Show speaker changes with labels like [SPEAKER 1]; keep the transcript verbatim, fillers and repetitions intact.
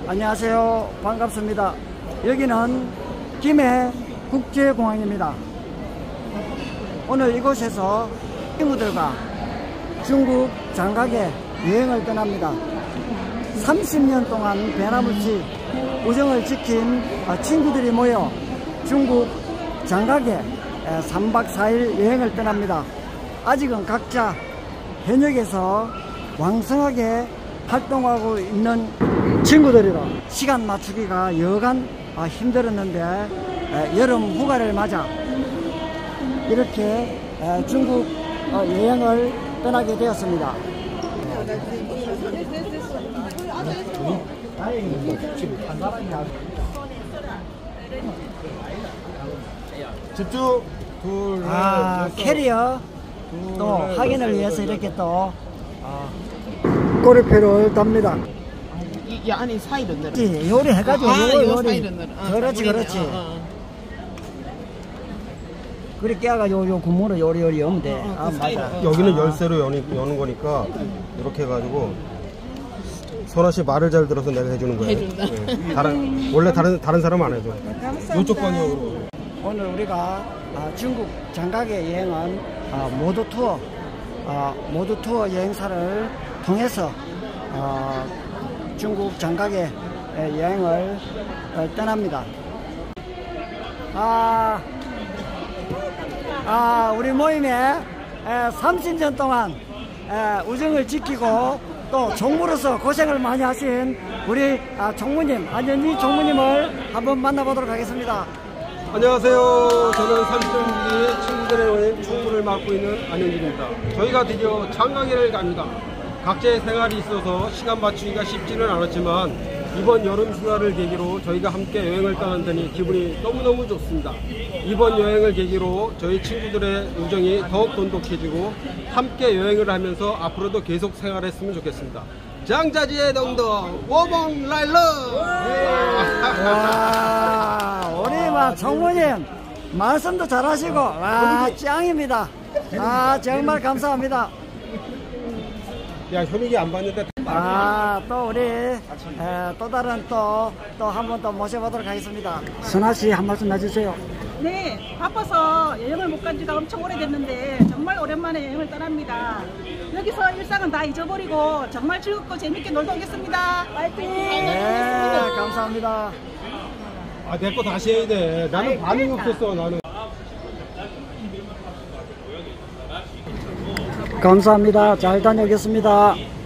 [SPEAKER 1] 안녕하세요. 반갑습니다. 여기는 김해 국제공항입니다. 오늘 이곳에서 친구들과 중국 장각에 여행을 떠납니다. 삼십 년 동안 배나무치 우정을 지킨 친구들이 모여 중국 장각에 삼 박 사 일 여행을 떠납니다. 아직은 각자 현역에서 왕성하게 활동하고 있는 친구들이라 시간 맞추기가 여간 힘들었는데 여름 휴가를 맞아 이렇게 중국 여행을 떠나게 되었습니다.
[SPEAKER 2] 집중. 둘,
[SPEAKER 1] 아, 캐리어 둘, 또 확인을 위해서 이렇게 또 아, 꼬리표를 답니다.
[SPEAKER 3] 이, 이 안에 사이를 넣어.
[SPEAKER 1] 요리 해가지고
[SPEAKER 3] 아,
[SPEAKER 1] 요리,
[SPEAKER 3] 요
[SPEAKER 1] 요리.
[SPEAKER 3] 사이를 넣어. 아,
[SPEAKER 1] 그렇지, 그렇지.
[SPEAKER 3] 어, 어.
[SPEAKER 1] 그래 깨가지고 요 구멍으로 요리 요리 하면 돼.
[SPEAKER 3] 어, 어,
[SPEAKER 1] 아,
[SPEAKER 3] 그
[SPEAKER 1] 맞아.
[SPEAKER 3] 사이로.
[SPEAKER 2] 여기는
[SPEAKER 1] 아.
[SPEAKER 2] 열쇠로 여는, 여는 거니까 이렇게 해가지고 선아씨 말을 잘 들어서 내가 해주는 거예요.
[SPEAKER 3] 해준다.
[SPEAKER 2] 네. 다른 원래 다른 다른 사람은 안 해줘. 이쪽 방향으로.
[SPEAKER 1] 오늘 우리가 아, 중국 장각의 여행은 아, 모두 투어 아, 모두 투어 여행사를 통해서 아, 중국 장각의 여행을 어, 떠납니다. 아, 아 우리 모임에 에, 삼십 년 동안 에, 우정을 지키고 또 종무로서 고생을 많이 하신 우리 아, 종무님, 안현지 종무님을 한번 만나보도록 하겠습니다.
[SPEAKER 2] 안녕하세요. 저는 삼십 년 지기 친구들의 여행 총무를 맡고 있는 안현진입니다. 저희가 드디어 장각에를 갑니다. 각자의 생활이 있어서 시간 맞추기가 쉽지는 않았지만 이번 여름 휴가를 계기로 저희가 함께 여행을 떠난다니 기분이 너무너무 좋습니다. 이번 여행을 계기로 저희 친구들의 우정이 더욱 돈독해지고 함께 여행을 하면서 앞으로도 계속 생활했으면 좋겠습니다. 장자지의 동동 워봉 라일러.
[SPEAKER 1] 와, 우리 막 정무님 말씀도 잘하시고 와 짱입니다. 아 정말 감사합니다.
[SPEAKER 2] 야 현익이 안 봤는데.
[SPEAKER 1] 아 또 우리 에, 또 다른 또 또 한 번 또 모셔보도록 하겠습니다. 선아 씨 한 말씀 해주세요.
[SPEAKER 4] 네, 바빠서 여행을 못 간 지가 엄청 오래됐는데 정말 오랜만에 여행을 떠납니다. 여기서 일상은 다 잊어버리고 정말 즐겁고 재밌게 놀다 오겠습니다. 파이팅!
[SPEAKER 1] 네, 감사합니다.
[SPEAKER 2] 아, 내 거 다시 해야 돼. 나는 반응이 없었어, 나는.
[SPEAKER 1] 감사합니다. 잘 다녀오겠습니다.